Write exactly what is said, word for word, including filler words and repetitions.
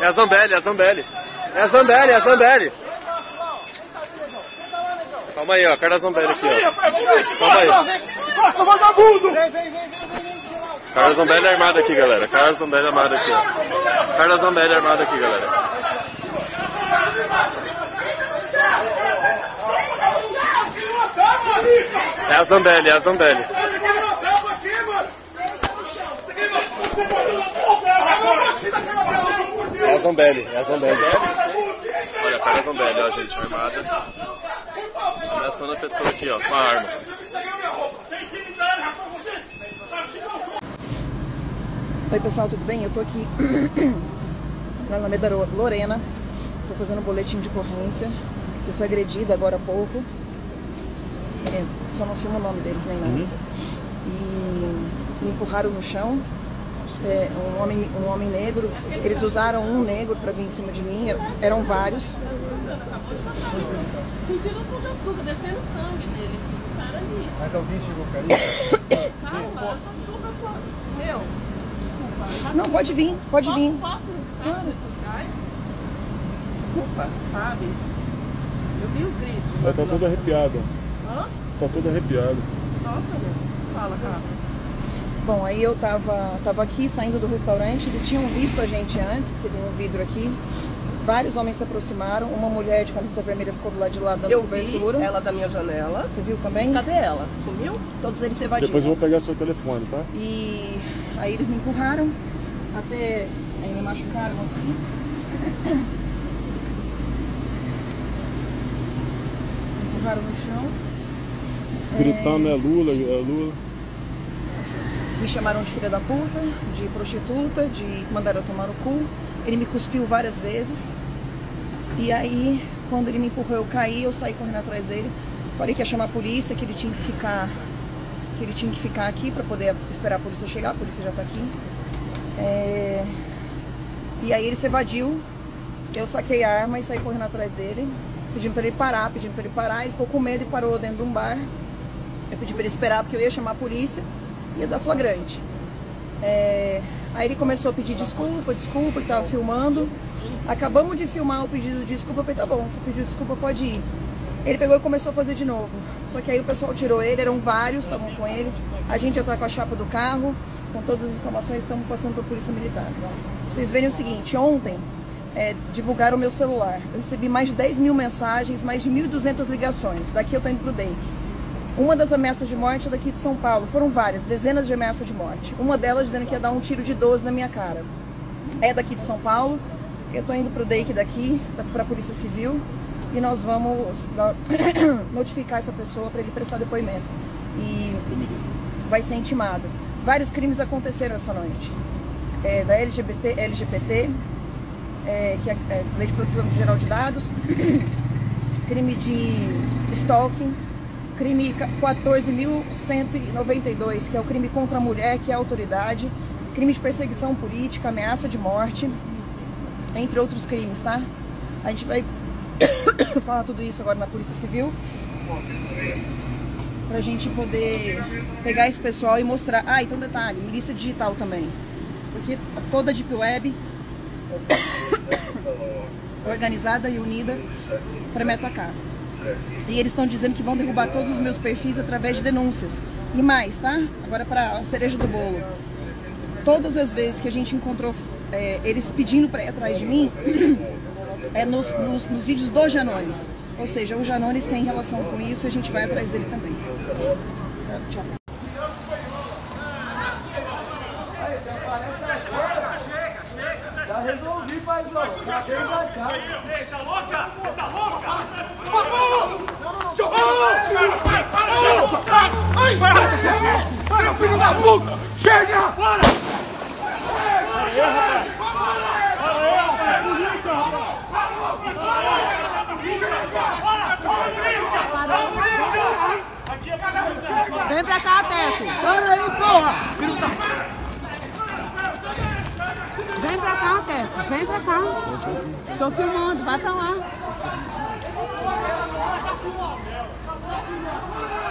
É a Zambelli, é a Zambelli. É a Zambelli, é a Zambelli. Calma aí, ó. Cara da Zambelli aqui, ó. Calma aí. Passa, vagabundo! Cara da Zambelli armada aqui, galera. Cara da Zambelli armada aqui, ó. Cara da Zambelli armada aqui, galera. É a Zambelli, é a Zambelli. É a Zambelli, é a Zambelli. Olha, a cara da Zambelli, ó, gente, armada. Ameaçando a pessoa aqui, ó, com a arma. Oi pessoal, tudo bem? Eu tô aqui na Alameda Lorena, tô fazendo um boletim de ocorrência. Eu fui agredida agora há pouco, é, só não filmo o nome deles nem nada. Uhum. E me empurraram no chão, é, um, homem, um homem negro, eles usaram um negro pra vir em cima de mim, eram vários. Sentindo um pão de açúcar, descendo sangue nele, cara ali. Mas alguém chegou cair? Calma, eu sou super sua... Meu, desculpa. Não, pode vir, pode posso, vir. Posso registrar nas redes sociais? Desculpa, sabe? Eu vi os gritos. Ela tá toda arrepiada. Hã? Você tá toda arrepiada. Nossa, meu. Fala, cara. Bom, aí eu tava, tava aqui saindo do restaurante, eles tinham visto a gente antes, porque tem um vidro aqui. Vários homens se aproximaram, uma mulher de camiseta vermelha ficou do lado de lá dando Eu cobertura. vi ela da minha janela. Você viu também? Cadê ela? Sumiu? Todos eles se evadiram. Depois eu vou pegar seu telefone, tá? E aí eles me empurraram, até aí me machucaram aqui. Me empurraram no chão. Gritando, É... é Lula, é Lula. Me chamaram de filha da puta, de prostituta, de mandaram eu tomar no cu. Ele me cuspiu várias vezes. E aí, quando ele me empurrou, eu caí, eu saí correndo atrás dele. Falei que ia chamar a polícia, que ele tinha que ficar, que ele tinha que ficar aqui para poder esperar a polícia chegar. A polícia já tá aqui. É... E aí ele se evadiu. Eu saquei a arma e saí correndo atrás dele, pedindo para ele parar, pedindo para ele parar. Ele ficou com medo e parou dentro de um bar. Eu pedi para ele esperar porque eu ia chamar a polícia. Ia dar flagrante. É... Aí ele começou a pedir desculpa, desculpa, que tava filmando. Acabamos de filmar o pedido de desculpa, eu falei, tá bom, você pediu desculpa, pode ir. Ele pegou e começou a fazer de novo. Só que aí o pessoal tirou ele, eram vários, estavam com ele. A gente já tá com a chapa do carro, com todas as informações, estamos passando para a Polícia Militar. Vocês verem o seguinte, ontem é, divulgaram o meu celular. Eu recebi mais de dez mil mensagens, mais de mil e duzentas ligações. Daqui eu tô indo pro D E I C. Uma das ameaças de morte é daqui de São Paulo. Foram várias, dezenas de ameaças de morte. Uma delas dizendo que ia dar um tiro de doze na minha cara. É daqui de São Paulo. Eu tô indo pro D E I C daqui, pra Polícia Civil. E nós vamos notificar essa pessoa para ele prestar depoimento. E vai ser intimado. Vários crimes aconteceram essa noite. É, da L G B T, L G B T, é, que é, é Lei de Proteção Geral de Dados. Crime de stalking. Crime quatorze mil cento e noventa e dois, que é o crime contra a mulher, que é a autoridade. Crime de perseguição política, ameaça de morte, entre outros crimes, tá? A gente vai falar tudo isso agora na Polícia Civil, pra gente poder pegar esse pessoal e mostrar. Ah, então detalhe, milícia digital também. Porque toda a Deep Web organizada e unida para me atacar. E eles estão dizendo que vão derrubar todos os meus perfis através de denúncias. E mais, tá? Agora para a cereja do bolo. Todas as vezes que a gente encontrou é, eles pedindo para ir atrás de mim, é nos, nos, nos vídeos do Janones. Ou seja, o Janones tem relação com isso e a gente vai atrás dele também. Tchau. Já resolvi, paizão. Já veio da chave. Ei, tá louca? Você tá louca? Socorro! Socorro! Vai, para! Ai, vai! Tira o filho da puta! Chega! Para! Vem pra cá, Teco! Para aí, porra! Filho da... Vem pra cá, Teco! Vem pra cá! Tô filmando, vai pra lá!